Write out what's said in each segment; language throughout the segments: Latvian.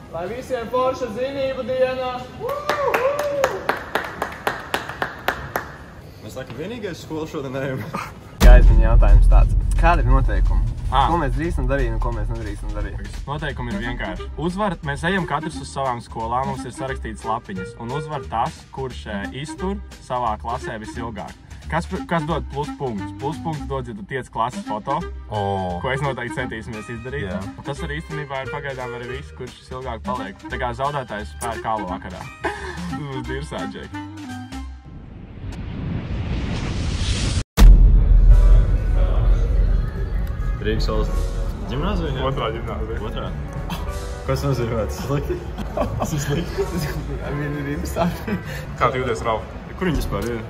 Lai visiem forša zinību diena! Mēs laikam vienīgais skolu šodien ejam. Gaismiņa jautājums tāds. Kāda ir noteikuma? Ko mēs drīksim darīt un ko mēs nedrīksim darīt? Noteikumi ir vienkārši. Uzvar, mēs ejam katrs uz savām skolām, mums ir sarakstīts lapiņas. Un uzvar tas, kurš iztur savā klasē visilgāk. Kas dod pluspunktus? Pluspunktus dod, ja tu tiec klases foto, ko es noteikti centīsimies izdarīt. Jā. Tas arī īstenībā ir pagaidām arī viss, kurš ilgāk paliek. Tā kā zaudētājs spēr kālu vakarā. Tu būs dirsā, Džek. Rīgas valsts ģimnāzija? Otrā ģimnāzija. Otrā? Kas nozīmē? Tas slikti? Tas ir slikti. Viena ir interesanti. Kā tu jūties, Rauf? Kur viņi vispār ir?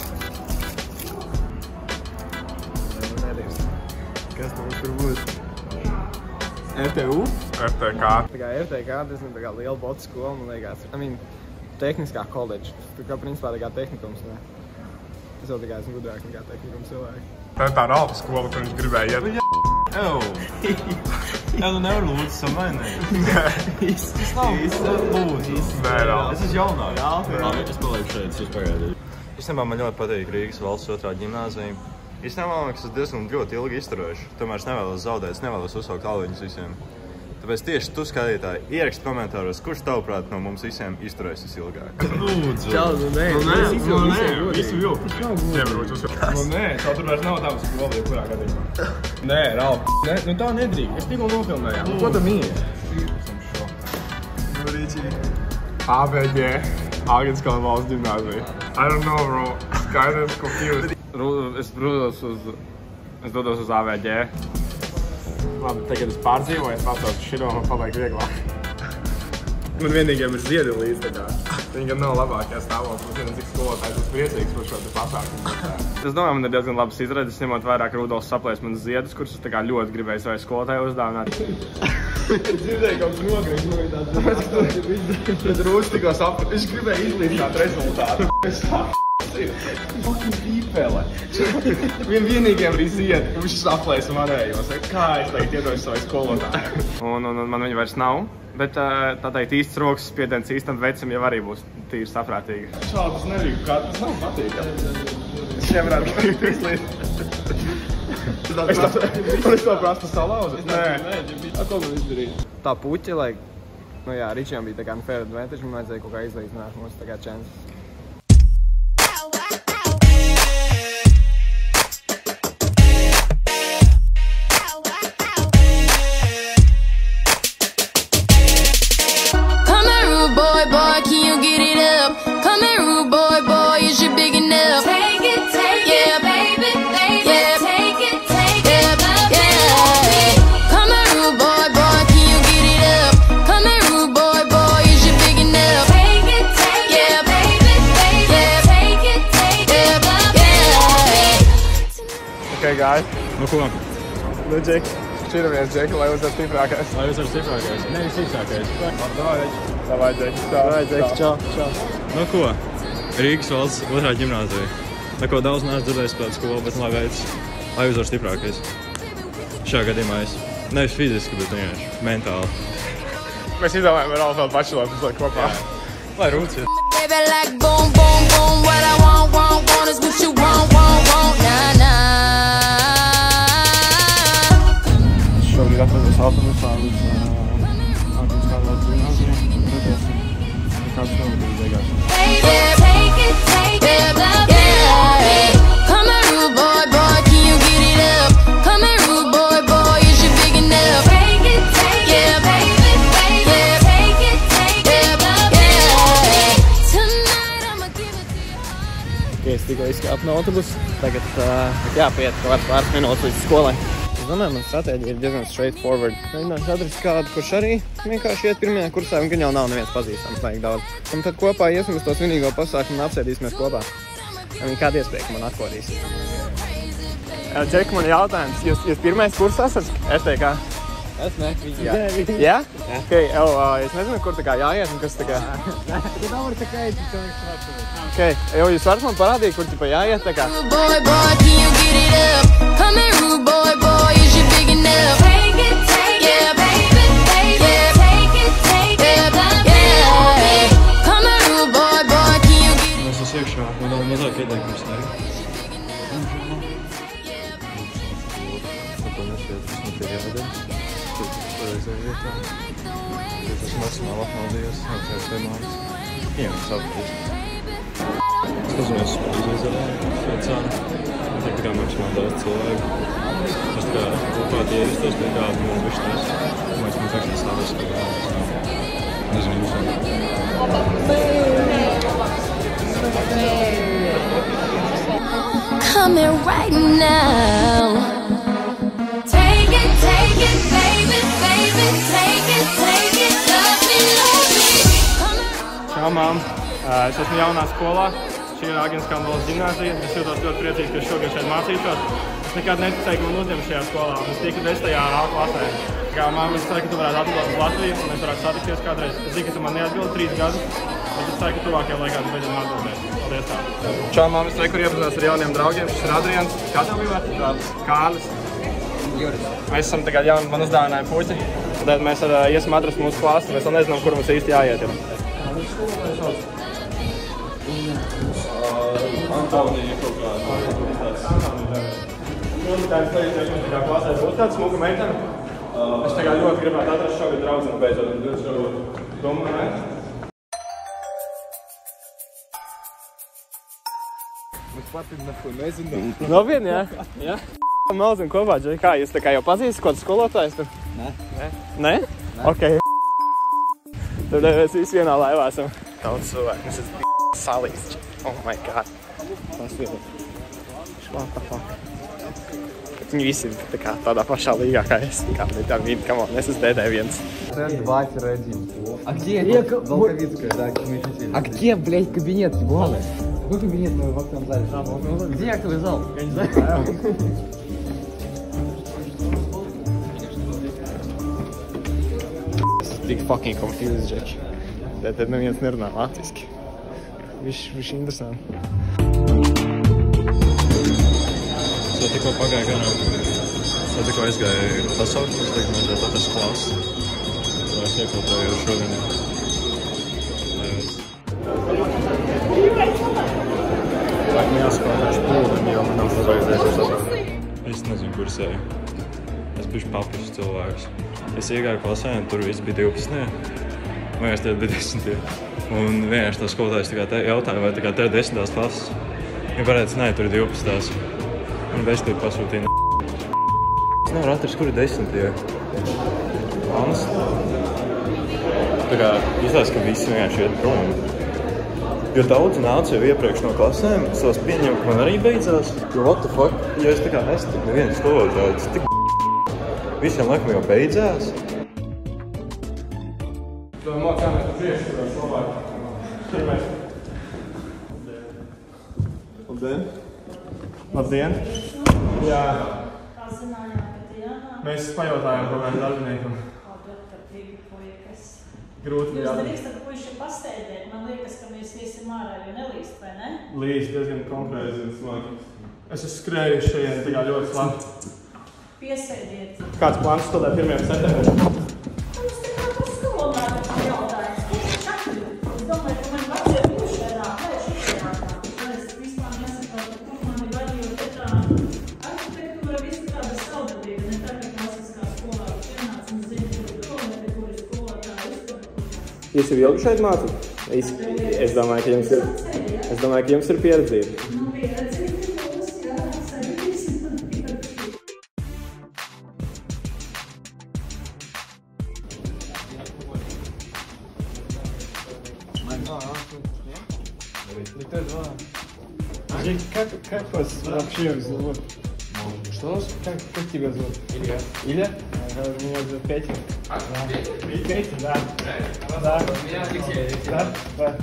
Kas mums tur būs? RTU? RTK. Tā kā RTK, tas ir tā kā liela botu skola, man liekas. Tehniskā koledža. Tā kā principā tā kā tehnikums, ne? Es vēl tā kā esmu gudrāks nekā tehnikums cilvēki. Tā ir tā Ralfa skola, kur viņš gribēja iet. Jā, nu nevar lūdzu samainīt. Nē. Tas nav lūdzu. Nē, Ralfa. Es esmu jaunāk. Es palieku šeit, es jūs pagaidīju. Īstenībā man ļoti patīk Rīgas valsts otrā ģimnāzija. Īstenībā man liekas, es diezgan ļoti ilgi izturēšu. Tomēr es nevēlos zaudēt, es nevēlos uzsaukt alviņus visiem. Tāpēc tieši tu, skatītāji, ierakst komentāros, kurš tavuprāt no mums visiem izturēs visilgāk. Lūdzu! Čau, nu nē, Visu vilku. Nu nē, tā tur vairs nav tāda skola, jebkurā gadījumā. Nē, Ralf, nu tā nedrīkst, mēs tikko nofilmējām. Ko tam ir? ABG, Āgenskalna valsts ģimnāzija. I don't know, bro. Kind of confused. Es dodos uz AVG. Labi, tagad es pārdzīvoju, es pasaucu šito, man paliek vieglāk. Man vienīgiem ir ziedi līdz tā kā. Viņi gan nav labākajā stāvoklī, es nezinu, cik skolotājs būs priecīgs par šo te pasākumu. Es domāju, man ir diezgan labas izredzes, ņemot vairāk Rudolfs saplēs manas ziedus, kurus es tā kā ļoti gribēju savai skolotāju uzdāvināt. Es dzirdēju kaut kas nogriež no tāds. Bet Rūs tikko sapratu, viņš gribēja izlīdzināt rezultātu. Fucking pīpele. Vienīgiem bija ziedi, viņš saplēs manējos. Kā es tagad iedošu savai skolotāju? Un man viņa vairs nav. Bet tā teikt īsts rokas spiediens īstam vecam jau arī būs tīri saprātīgi. Šādas nerīgu, kā tas nav patīkami. Es nevarētu izlīdzināt. Es to prastu salauzu? Nē. Ko man izdarīt? Tā puķa, lai... Nu jā, Ričijam bija tā kā fair advantage, man vajadzēja kaut kā izlīdzināt mums tā kā chances. Boy, can you get it up? Come here, rude boy, is you big enough? Take it, yeah, baby, yeah, take it, yeah. Come here, rude boy, can you get it up? Come here, rude boy, is you big enough? Take it, yeah, baby, yeah, take it, yeah. Okay, guys. Nu ko? Nu, Džek, šķiramies, Džek, lai jūs esat stiprākais. Lai jūs esat stiprākais? Nevis stiprākais. Davai, Džek, čau. Nu ko? Rīgas valsts otrā ģimnāzija. Neko daudz neesmu dzirdējis par skolu, bet lai veids. Lai jūs esat stiprākais. Šajā gadījumā es nevis fiziski, bet vienkārši mentāli. Mēs izdomājam ar Alfēlu pašilot visu laiku kopā. Lai rūc, ja. Baby, like boom, boom, boom, what I want is what you want, nah. Šobrīd atrodos autobusā līdz Āgenskalna valsts ģimnāzijai. Kāds šobrīd ir beigās. Take it, yeah. Come here, rude boy, can you get it up? Come here, rude boy, is you big enough? Take it, yeah, baby, yeah, take it, yeah. Tonight I'ma give it to you. Es tikko izkāpu no autobusu, tagad jāpiet kaut kāds pāris minūtes līdz skolai. Es domāju, man stratēģija ir diezgan straightforward. Mēģināšu atrast kādu, kurš arī vienkārši iet pirmajā kursā, un gan jau nav neviens pazīstams vajag daudz. Un tad kopā iesim uz to svinīgo pasākumu un apsēdīsimies kopā. Kāda iespēja, ka man atklādīs? Džek, man jautājums. Jūs pirmais kurs esat RTK? Es ne, Jā? Jā? Okay, es nezinu, kur tā kā jāiet un kas tā kā... Okay, jūs varat man parādīt, kur tā jāiet tā kā? Rude boy, can you get it up? Come here, rude boy, is you big enough? Take it, yeah, baby, yeah, take it, yeah. maksimāli apmaldījos, atceros pie mājas. Ieņem sapratīs. Es paziņos izveidzēju svecāni. Tiek tā kā maksimāli daudz cilvēku. Es tā kā kopāti ierastos pie kādu mūsu višķinās. Mēs mums actually stāvēs pie kādu. Nezinu, Come here right now. Take it, baby, baby, take it, love me. Čau, mām! Es esmu jaunā skolā. Šī ir Agnes Kambolas ģimnāzija. Es jūtos ļoti priecīgs, ka es šogad šeit mācīšos. Es nekad neticēju, ka man uzņem šajā skolā. Es tiku 10. A klasē. Kā māma, es ceru, ka tu varētu atbildēt uz Latviju un mēs varētu satikties kādreiz. Es zinu, ka tu man neatbildi 3 gadus, bet es ceru, ka tuvākajā laikā tu beidzot man atbildēs. Paldies tā. Čau, māma, es kur iepazinās ar jauniem draugiem. Šis ir Adrians. Kā tev bija vārds? Kārlis. Juris. Mēs esam tagad jauni, man uzdāvināja puķi. Tad mēs iesim atrast mūsu klasi. Mēs vēl nezinām, kur mums īsti jāiet ir. Antonija kaut kāda. Mūzikājums līdzēšanas tā kā klasē būs kāda smuka meitene. Es tagad ļoti gribētu atrast šogad draudzeni beidzot. Domāju, ne? Mēs patīt nefui nezinām. Nopietni, jā? Jā? Melzim kopā, Džai. Kā, jūs tā kā jau pazīstat kaut skolotājs tur? Nē. Nē? Ok. Tad mēs visi vienā laivā esam. Daudz cilvēku. Mēs esam salīst. Oh my god. Tas ir. What the fuck? Viņi visi ir tā kā tādā pašā līgā kā es. Kā tā vīd, come on, es esmu DD1. Давайте родим. А где? Волковицкая, да, а где, блядь, кабинет? Главное. Какой кабинет мы в актовом зале? Где актовый зал? Я не знаю. Tik fucking confused, Džeki. Tad neviens nerunā latviski. Viņš interesanti. Es tikko pagāju garām. Es tikko aizgāju pasaukt, es tagad mēģētu atrast klasi. Es iekļautoju šodien. Laikam jāspēlēš pūlim, jo man nav pagaizies uz sapratu. Es nezinu, kur es eju. Es biju papis cilvēks. Es iegāju klasē, un tur viss bija 12. Vienkārši tie bija 10. Un vienkārši tā skolotājs jautāja, vai tev ir 10. klases. Viņa parēdz, nē, tur ir 12. Un vēstību pasūtīja. Es nevaru atrast, kur ir 10. Honest. Tā kā izlaiž, ka visi vienkārši iet prom. Jo daudzi nāca jau iepriekš no klasēm, es tās pieņemu, ka man arī beidzās. Jo what the fuck? Jo es tā kā nestiku nevienu skolotāju, tas tik visiem laikam jau beidzās. To mocāmies pa priekšu, kur var labāk. Pirmais. Labdien! Labdien! Jā. Mēs pajautājām kaut kādiem darbiniekam. Grūti bija Jūs drīkstat puiši pasteidēt. Man liekas, ka mēs iesim ārā, jo nelīst, vai ne? Līdz diezgan konkrēti un smagi. Es esmu skrējuši šajien tā kā ļoti slāpi. Piesēdiet. Kāds plāns studēt 1. septembrī? Mums te kā par skolonāru tam jautājums. Kurš čakļu? Es domāju, ka man vajadzēja būšēnā, vai šitānā. Es vispār nesaprotu, kur man ir vadīju te tā arhitektūra visi tāda saudabīga, ne tā, ka klasiskā skolā pienāc un zini, kur ir ne kur ir skolotāji izturpinās. Jūs jau ilgi šeit mācāt? Es domāju, ka jums ir pieredzība. Nu, pieredzība būs, jā, sagadīsim pieredzība. Как вас вообще зовут? Что? Как тебя зовут? Илья. Илья? Меня зовут Петя. Петя, да. Да. Меня Алексей. Да? Да.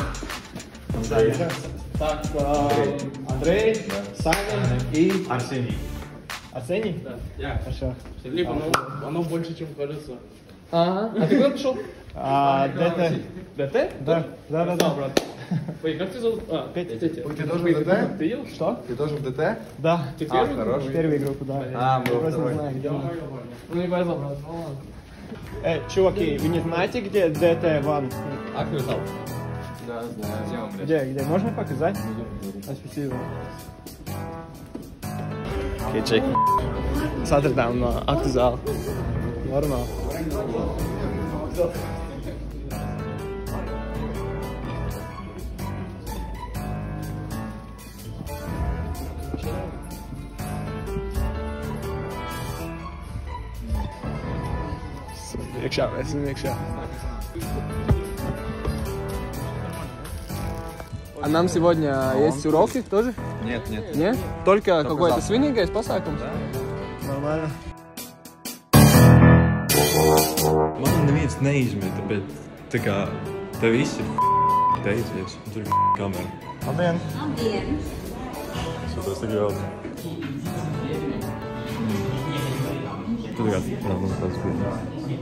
Так, Андрей, Саня и Арсений. Арсений? Да, я. Хорошо. Либо оно больше, чем кажется. Ага. А ты куда пришел? ДТ. ДТ? Да. Да, брат. Ой, как тебя зовут? Петя. Ты тоже в ДТ? Ты ел? Что? Ты тоже в ДТ? Да. Ты первый? хорош. Первую группу, да. Мы во просто не второй. знаю, где он. Ну, не повезло, брат. Ну, ладно. Чуваки, вы не знаете, где ДТ-1? Актовый зал. Да, знаю. Где? Можно показать? Спасибо. Окей, Джек. Satradām aktu zāli. Normāli. iekšā, mēs esam iekšā. А нам сегодня есть уроки тоже? Нет. Нет? Только какой-то свинигais pasākums? Нормально. Man neviens neizmeta, bet tā kā tev viss ir teicies, un tur ir kamera. Labdien! Labdien! Skatos tik vēl. Tu tagad man tāds bija.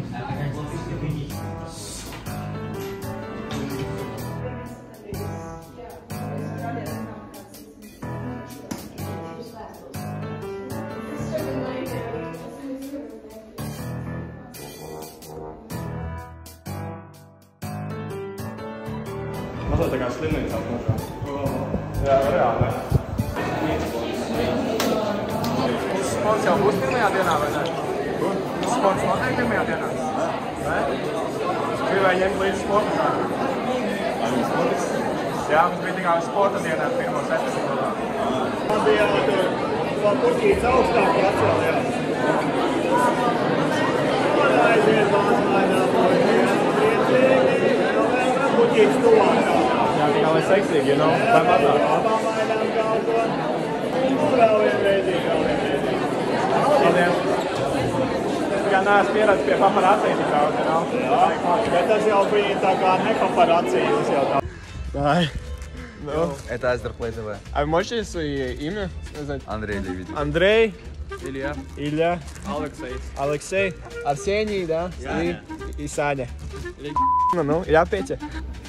Mazliet tā kā slimnīca apmūžā. Jā, reāli. Sports jau būs pirmajā dienā, vai ne? Sports notiek pirmajā dienā? Ne? Gribēju ņemt līdzi sporta kā? Jā, mums bija tikai sporta dienā pirmo septiņu. Man bija to puķītes augstāk atcēlījās. Man aiziet bāzmainā puķītes, puķītes tuvāk. Jā, tikai lai seksīgi, you know, vai mazāk. Pamainām galvot. Vēl vienreizīgi. Paldies. Tikai neesmu pieredzis pie paparacī tik daudz, you know. Jā, bet tas jau bija tā kā nepaparacī, jūs jau tā. Дай. Ну. Это Азерплей ТВ. А вы можете свои имя сказать? Андрей Левидин. Андрей. Илья. Илья. Алексей. Алексей. Арсений, да? И Саня. Ну, я Петя.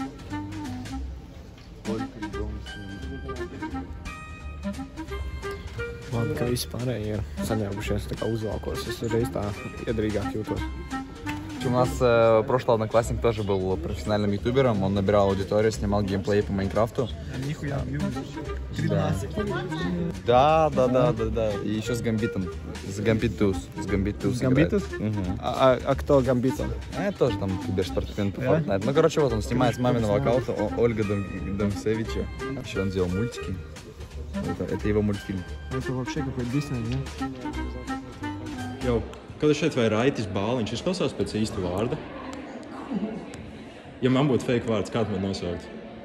Labi, ka visi pārējie ir saņēmušies tā kā uzvalkos. Es reiz tā iedrīgāk jūtos. У нас прошлый одноклассник тоже был профессиональным ютубером. Он набирал аудиторию, снимал геймплей по Майнкрафту. Нихуя, 13. Да. И еще с Гамбитом. С Гамбитус. С Гамбитус? А кто Гамбитус? Тоже там киберспортсмен по Fortnite. Ну, короче, вот он снимает с маминого аккаунта Ольга Домсевича. Еще он делал мультики. Это его мультфильм. Это вообще какой-то Disney, не? Jau, kad šeit vai Raitis Bāliņš, izklausās pēc īsta vārda? Ja man būtu fake vārds, kādu man nosaukt?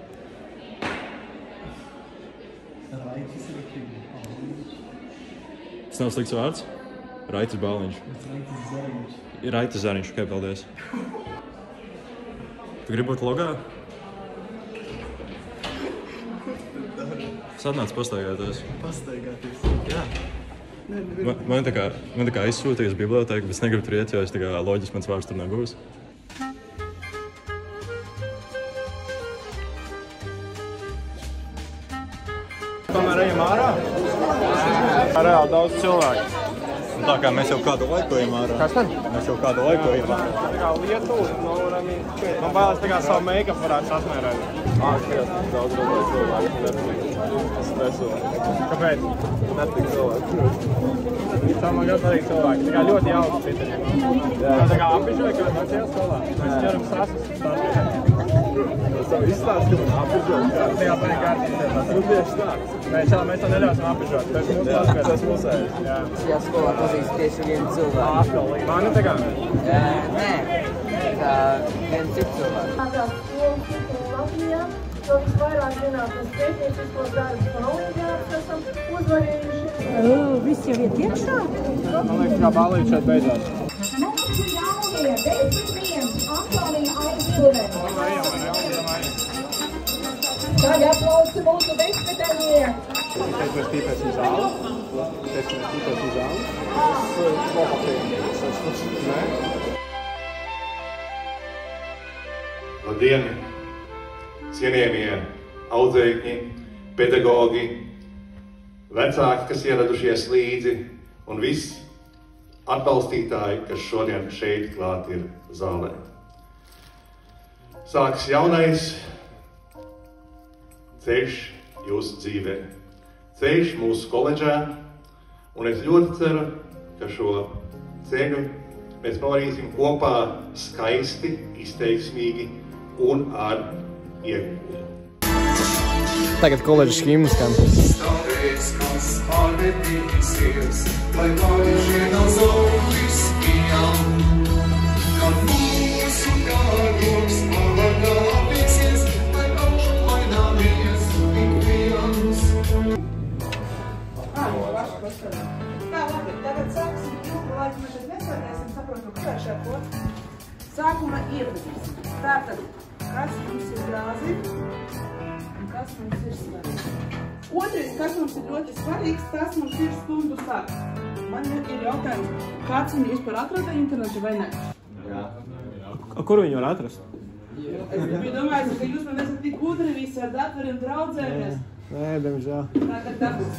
Tas nav slikts vārds? Raitis Bāliņš. Raitis Zariņš, ok, paldies. Tu gribi būt logā? Sadnāc pastaigāties. Jā. Man tā kā aizsūtīja uz bibliotēku, bet es negribu tur iet, jo es tā kā loģiski mans vārds tur nebūs. Tomēr ejam ārā? Reāli daudz cilvēku. Tā kā mēs jau kādu laiku ejam ārā. Kas tad? Mēs jau kādu laiku ejam ārā. Tā kā Lietuva, man bailēs tā kā savu make-up varētu sasmērēt. Šķiet, daudz cilvēku. Kāpēc? Netik cilvēku. Tā man ļoti arī cilvēki. Tā kā ļoti jauki pitaņiem. Tā kā apižoja, kā vecajā skolā. Mēs ķeram sasas stāstījām. Tas izstāst, ka man apižot. Tā jā, tā ir kārtīgi. Nu tieši tā. Mēs to neļausim apižot. Tas mūsu laskais. Tas mūsējs. Šajā skolā pazīst tieši vienu cilvēku. Mani tā kā? Nē, tā vienu citu cilvēku. Tādās skolas Latvijā, to visvairāk zinātnes pētnieciskos darbus un olimpiādas esam uzvarējuši. Viss jau iet iekšā? Man liekas, kā balīti šeit beidzās. Mūsu jaunie 10. Antonija Aizvilve. Tagad aplausi mūsu desmitanie. Šeit mēs tīpēsim zāli. Labdien, cienījamie audzēkņi, pedagogi, vecāki, kas ieradušies līdzi un visi atbalstītāji, kas šodien šeit klāt ir zālē. Sāks jaunais ceļš jūsu dzīvē, ceļš mūsu koledžā, un es ļoti ceru, ka šo ceļu mēs pavadīsim kopā skaisti, izteiksmīgi un ar iegūmu. Tagad koledžas himnas skan. Stāvēs mums pārvērtīsies, lai pāriešie nav zaudis pieņem, kad mūs Tātad, kas mums ir jāzina un kas mums ir svarīgs. Otrais, kas mums ir ļoti svarīgs, tas mums ir stundu sāks. Man ir jautājums, kāds viņu vispār atrada internetu vai ne? Jā. Kur viņu var atrast? Es biju domājis, ka jūs man esat tik gudri visi ar datoriem draudzējamies. Nē, diemžēl. Tātad dabūs.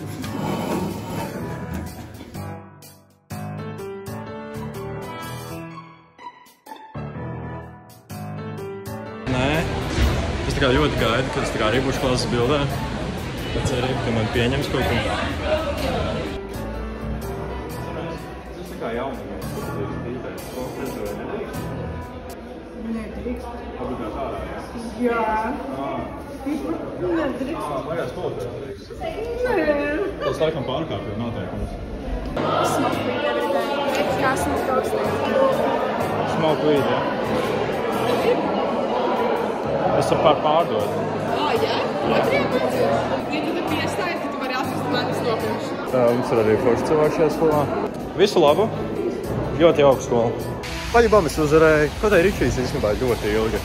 Nē, es tā kā ļoti gaidu, kad es tā kā arī būšu klases bildē. Tad cerību, ka man pieņems kaut ko. Tas tā kā jaunamais, kas ir dītais. Ko frezerē nedrīkst? Nedrīkst. Obligāt ārā, jā? Jā. Nedrīkst. Vai jā, skolotājs nedrīkst? Nē. Tas laikam pārkāpju noteikumus. Smoke weed every day. Kā smoke dogs. Smoke weed, jā? Es ar pārdod. Jā? Otriem mācījums. Ja tu te piestāji, ka tu vari atrast manis nopirkšu. Mums ir arī forši cilvēki šajā skolā. Visu labu. Ļoti jauka skola. Paģibām es uzvarēju. Ko tā ir Ričijs īstenībā ļoti ilgi?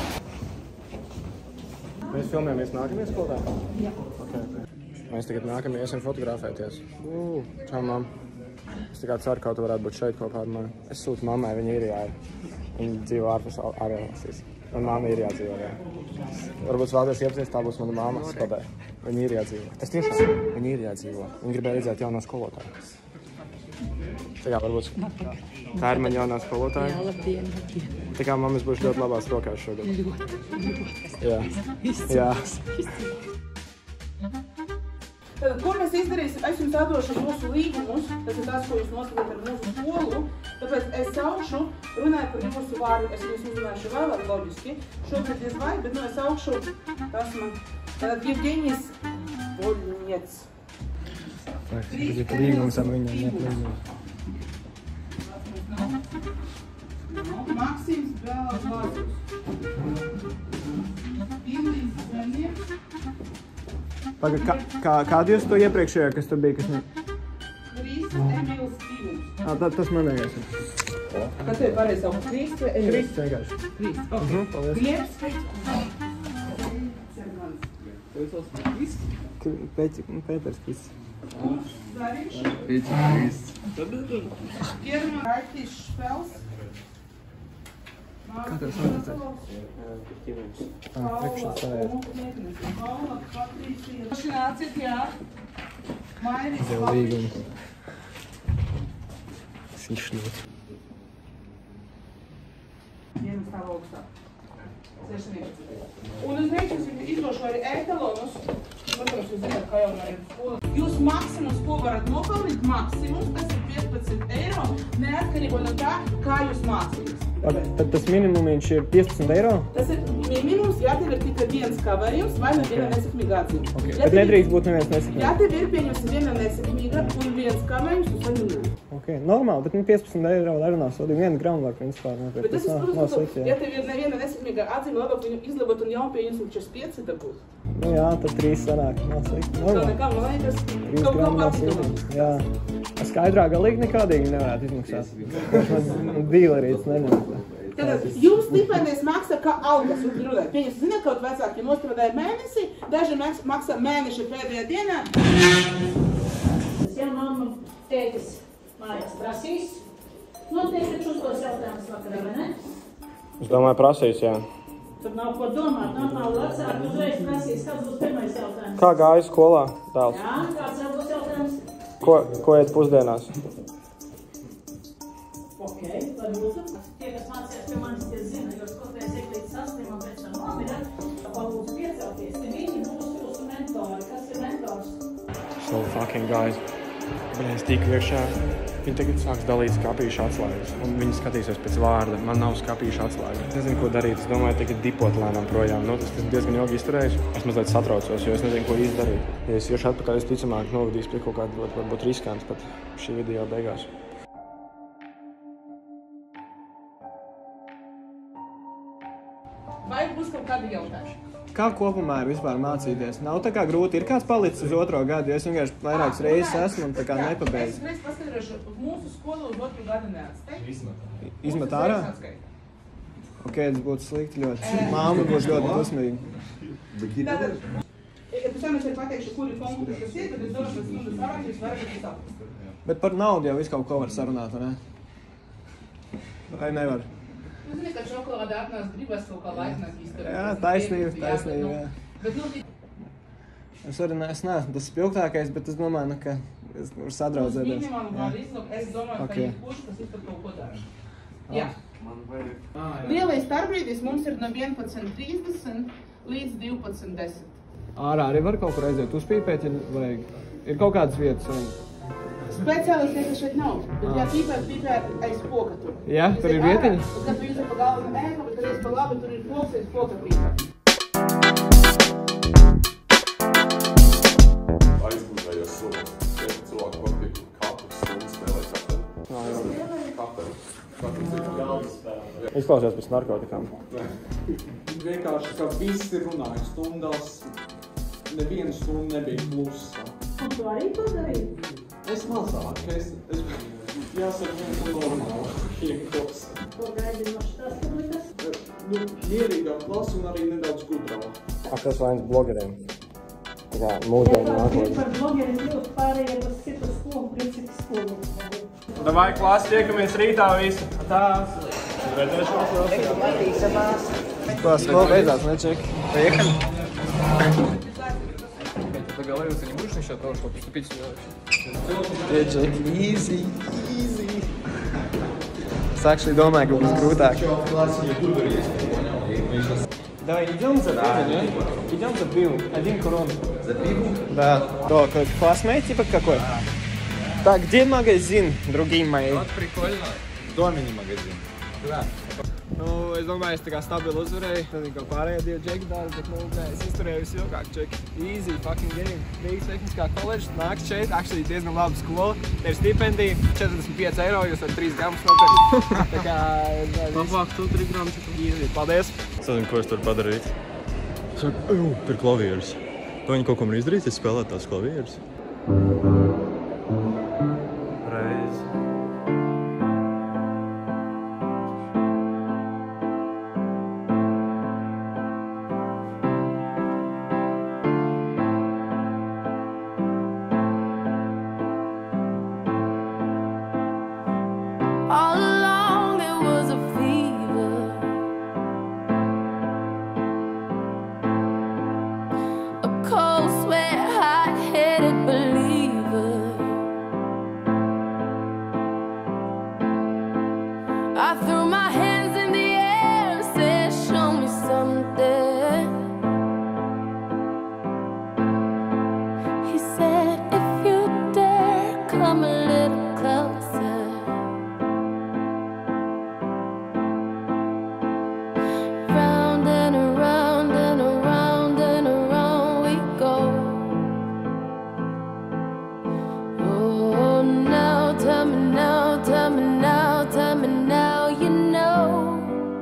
Mēs filmējamies nākamajā skolā? Jā. Okay. Mēs tagad nākamajā iesim fotografēties. Čau, mam. Es tikai ceru, ka tu varētu būt šeit kopā ar mani. Es sūtu mammai, viņa īrijā ir. Viņa dzīvo ārvalstīs. Man mamma īrijā dzīvo, jā. Varbūt vēlties iepazīties, tā būs mana mamma skadē. Viņa īrijā dzīvo. Es tiešām, viņa īrijā dzīvo. Viņa gribēja redzēt jaunā skolotāju. Tā kā varbūt tā ir man jaunā skolotāja. Jā, labdien, labdien. Tā kā mammas būs ļoti labās rokās šogad. Ļoti. Jā. Jā. Tad, ko mēs izdarīsim? Es jums atdošu mūsu līgumus, tas ir tas, ko jūs noskatāt ar mūsu skolu. Tāpēc es saukšu, runāju par jūsu vārdu, es jūs uzrunāšu vēlāk loģiski. Šobrīd diez vai, bet es saukšu, tas man. Tātad Jevgeņijs Voļņets. Līgums ar viņu, ne līgums. Maksims Bēlāzovs. Ilīs Zemnieks. Kādu jūs to iepriekšējā, kas tur bija, kas ne? Krīsts Emīls Stīvums. Tas manējais. Kas tev pareizi saukt? Krīsts vai Emīls? Krīsts vienkārši. Krīsts, ok. Paldies. Glebs. Pēters Krists. Zariņš. Pēters Krists. German Raitis Špels. Kā tev saucās? Priekšā stāvēt. Paula Patricija. Nāciet, jā. Mairis Tev līgumu. Sišnot. Vienu stāv augstāk. 611. Un uz priekšu es izdošu arī etalonus. Protams, jūs zināt, kā jau no skolas. Jūs maksimums, ko varat nopelnīt, maksimums, tas ir 15 eiro, neatkarībā no tā, kā jūs mācījjūs. Tad tas minimums ir 15 eiro? Tas ir minimums, ja tev ir tikai viens kavējums vai no viena nesekmīga atzīme. Okay. Bet nedrīkst būt neviens nesekmīga? Ja tev ir pieņemsi viena nesekmīga un viens kavējums, tu saņem. Okay. Normāli, bet 15 eiro nerunā sodīgi. 1 gramu var principā nopirkt. Bet tas ir, protams, ja tev ir neviena nesekmīga atzīme, labāk viņu izlabot un jaunu pieņems un 45 dabūt. Nu jā, tad 3 sanāk. Nav slikti. Tā nekā, man liekas, 3 gramu nav slikti. Jā. Skaidrā galīgi nekādīgi nevarētu izmaksāt. Man dīlerīts neņemt. Tātad jums stipendijas maksā kā algas, jūs runājat. Pieņems, zināt, kaut vecāki nostrādāja mēnesi, daži maksā mēneša pēdējā dienā. Ja mamma tētis mājās prasīs, noteikti taču uzdos jautājumus vakarā, vai ne? Es domāju, prasīs, jā. Tur nav ko domāt, normāli vecāki uzreiz prasīs, kāds būs pirmais jautājums. Kā gāja skolā, dēls? Jā, kāds jau būs jautājums? Ko ēd pusdienās? Ok, varbūt. Tie, kas mācījās pie manis, tie zina, jo skotēs iek līdz 8 un pēc tam nomira. Palūdzu piecelties, te viņi būs jūsu mentori. Kas ir mentors? So fucking guys. Es tiku iekšā. Viņi tagad sāks dalīt skapīšu atslēgas. Un viņi skatīsies pēc vārda. Man nav skapīšu atslēgas. Es nezinu, ko darīt. Es domāju, tagad dipot lēnām projām. Nu, tas diezgan ilgi izturējis. Es mazliet satraucos, jo es nezinu, ko izdarīt. Ja es iešu atpakaļ, es ticamāk novadīs pie kaut kāda varbūt riskants pat šī video beigās. Vai būs kaut kādi jautājumi? Kā kopumā ir vispār mācīties? Nav tā kā grūti. Ir kāds palicis uz 2. gadu, jo es vienkārši vairākas reizes esmu un tā kā nepabeidzu. Es paskatīšu, mūsu skolu uz 2. gadu neatstāju. Izmet ārā? Ok, tas būtu slikti ļoti. Māma būs ļoti dusmīga. Tātad, pēc tam es arī pateikšu, kuri punkti tas ir, tad es došu pēc stundas sarakstu, jūs varat saprast. Bet par naudu jau visu kaut ko var sarunāt, vai ne? Vai nevar? Nu, zini, ka šokolāde atnās gribas kaut kā laiknāk izturēt. Jā, taisnība, jā. Bet, nu, Es neesmu tas spilgtākais, bet es domāju, ka es varu sadraudzēt. Minimāli var izlūk, es domāju, ka jebkurš, kas iztur kaut ko dara. Jā. Lielais starpbrīdis mums ir no 11:30 līdz 12:10. Ārā arī var kaut kur aiziet uzpīpēt, ja vajag. Ir kaut kādas vietas, vai? Speciālis vietas šeit nav, bet jā, pīpēt aiz poka tur. Jā, tur ir vietiņi? Kad tu izai pa galvu ēku, bet arī pa labi tur ir poks aiz poka pīpēt. Aizmugājos cilvēku patīk katru stundu spēlēt katru. Izklausās pēc narkotikām. Vienkārši, ka visi runāja stundās, neviena stunda nebija plusa. Un tu arī to darīji? Es mazāk, es jāsaka, viens normāli iekos. Ko gaidi no šitās publikas? Mierīgāk klasa un arī nedaudz gudrāk. Kas vainas blogeriem? Tā kā mūsdienu nākotnē. Par blogeriem kļūst pārējie uz citu skolu, principu skolu. Davai, klasi, tiekamies rītā visi. Tā. Ko skola beidzās, nečeki? Поехали? Договорился, не будешь насчет того, чтобы поступить сюда вообще? Джек, easy. Es actually domāju, ka būs grūtāk. Давай, идем за пивом, да? Идем за пивом. 1 крон. За пивом? Да. То, как классмейт типа какой? Так, где магазин, другие мои? Вот прикольно. В Домине магазин. Да. Nu, es domāju, es tā kā stabili uzvarēju. Tad kā pārējie 2 džeki dara, bet, es izturēju visu ilgāk džeki. Easy fucking game. Rīgas tehniskā koledža, nāks šeit, actually diezgan laba skola. Te ir stipendija, 45 eiro, jūs ar 3 gramus nopirkt. Tā kā... Labāk, tu 3 gramus. Easy, paldies. Es nezinu, ko es tur padarīt. Es saku, tur ir klavieris. Vai viņi kaut ko man izdarīt, es spēlētu tās klavieris? All along there was a fever, a cold sweat, hot-headed believer. I threw my hands in the air and said, show me something. He said, if you dare, come a little closer. Round and around and around and around we go. Oh, now, tell me now, tell me now, tell me now, you know.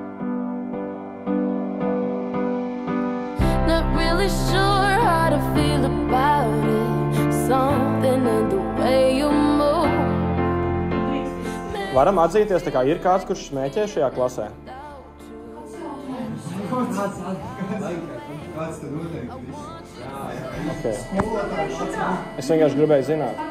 Not really sure how to feel about it. Something in the way you move. Varam atzīties, tā kā ir kāds, kurš smēķē šajā klasē? Kāds tad noteikti viss? Okay. Es vienkārši gribēju zināt.